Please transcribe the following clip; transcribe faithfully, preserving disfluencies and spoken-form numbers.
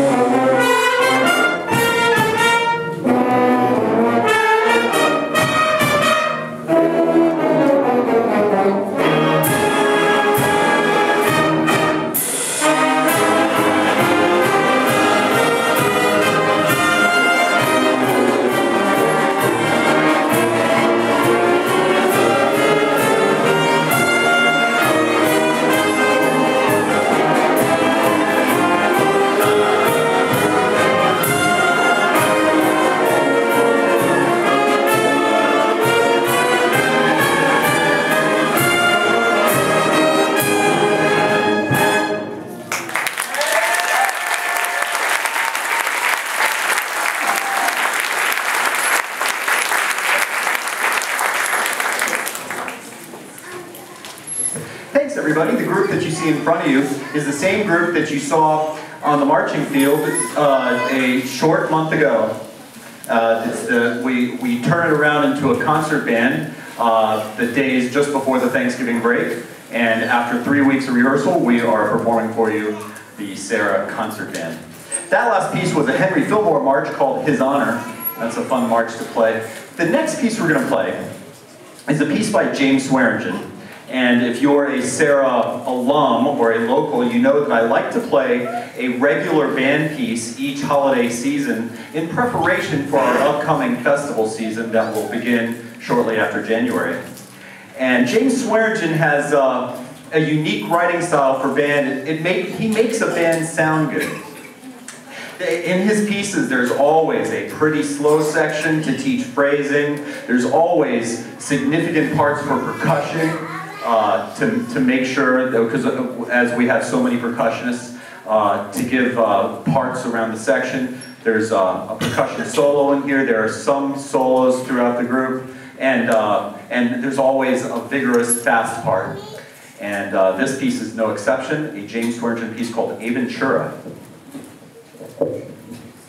Everybody, the group that you see in front of you is the same group that you saw on the marching field uh, a short month ago. Uh, it's the, we, we turn it around into a concert band uh, the days just before the Thanksgiving break, and after three weeks of rehearsal, we are performing for you the Serra concert band. That last piece was a Henry Fillmore march called His Honor. That's a fun march to play. The next piece we're going to play is a piece by James Swearingen. And if you're a Serra alum or a local, you know that I like to play a regular band piece each holiday season in preparation for our upcoming festival season that will begin shortly after January. And James Swearingen has uh, a unique writing style for band. It, it make, he makes a band sound good. In his pieces, there's always a pretty slow section to teach phrasing. There's always significant parts for percussion. Uh, to, to make sure, because as we have so many percussionists, uh, to give uh, parts around the section. There's uh, a percussion solo in here. There are some solos throughout the group, and uh, and there's always a vigorous, fast part. And uh, this piece is no exception. A James Swearingen piece called Adventura.